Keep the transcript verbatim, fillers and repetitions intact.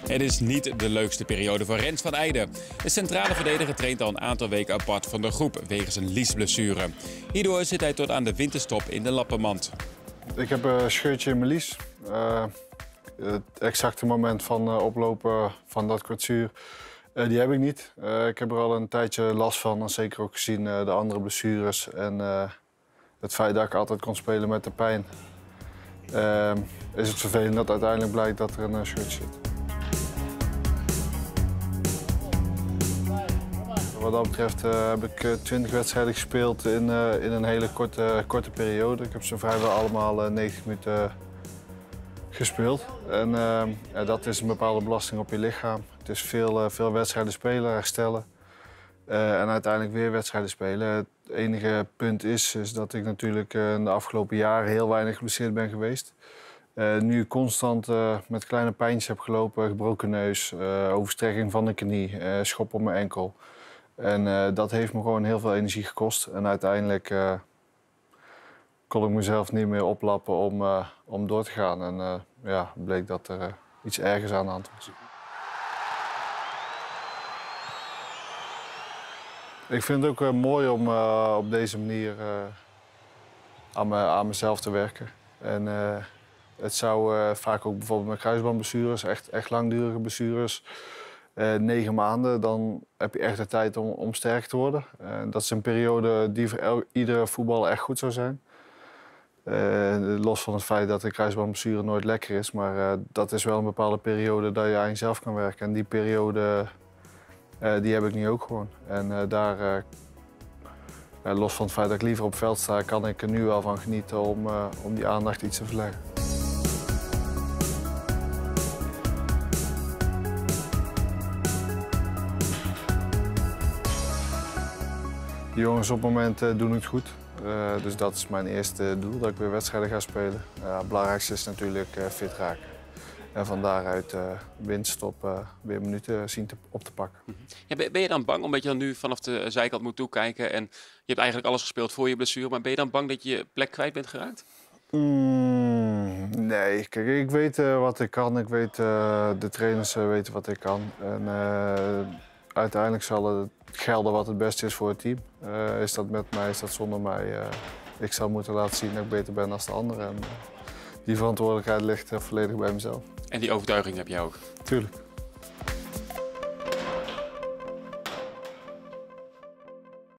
Het is niet de leukste periode voor Rens van Eijden. De centrale verdediger traint al een aantal weken apart van de groep wegens een liesblessure. Hierdoor zit hij tot aan de winterstop in de lappenmand. Ik heb een scheurtje in mijn lies. Uh, het exacte moment van uh, oplopen van dat kwetsuur, uh, die heb ik niet. Uh, ik heb er al een tijdje last van, en zeker ook gezien uh, de andere blessures en uh, het feit dat ik altijd kon spelen met de pijn. Uh, is het vervelend dat uiteindelijk blijkt dat er een uh, scheurtje zit. Wat dat betreft uh, heb ik twintig wedstrijden gespeeld in, uh, in een hele korte, korte periode. Ik heb ze vrijwel allemaal uh, negentig minuten gespeeld. En uh, ja, dat is een bepaalde belasting op je lichaam. Het is veel, uh, veel wedstrijden spelen, herstellen uh, en uiteindelijk weer wedstrijden spelen. Het enige punt is, is dat ik natuurlijk uh, in de afgelopen jaren heel weinig geblesseerd ben geweest. Uh, nu constant uh, met kleine pijntjes heb gelopen, gebroken neus, uh, overstrekking van de knie, uh, schop op mijn enkel. En uh, dat heeft me gewoon heel veel energie gekost. En uiteindelijk uh, kon ik mezelf niet meer oplappen om, uh, om door te gaan. En uh, ja, bleek dat er uh, iets ergers aan de hand was. Ik vind het ook uh, mooi om uh, op deze manier uh, aan, me, aan mezelf te werken. En uh, het zou uh, vaak ook bijvoorbeeld met kruisbandblessures, echt, echt langdurige blessures, Uh, negen maanden, dan heb je echt de tijd om, om sterk te worden. Uh, dat is een periode die voor el- iedere voetballer echt goed zou zijn. Uh, los van het feit dat de kruisbandblessure nooit lekker is, maar uh, dat is wel een bepaalde periode dat je aan jezelf kan werken. En die periode, uh, die heb ik nu ook gewoon. En uh, daar, uh, uh, los van het feit dat ik liever op veld sta, kan ik er nu wel van genieten om, uh, om die aandacht iets te verleggen. De jongens op het moment uh, doen het goed. Uh, dus dat is mijn eerste doel, dat ik weer wedstrijden ga spelen. Uh, het belangrijkste is natuurlijk uh, fit raken. En van daaruit uh, winststop uh, weer minuten zien te, op te pakken. Ja, ben je dan bang, omdat je dan nu vanaf de zijkant moet toekijken en je hebt eigenlijk alles gespeeld voor je blessure, maar ben je dan bang dat je je plek kwijt bent geraakt? Mm, nee, kijk, ik weet uh, wat ik kan. Ik weet, uh, de trainers uh, weten wat ik kan. En, uh, uiteindelijk zal het gelden wat het beste is voor het team. Uh, is dat met mij, is dat zonder mij? Uh, ik zal moeten laten zien dat ik beter ben dan de anderen. En uh, die verantwoordelijkheid ligt uh, volledig bij mezelf. En die overtuiging heb jij ook? Tuurlijk.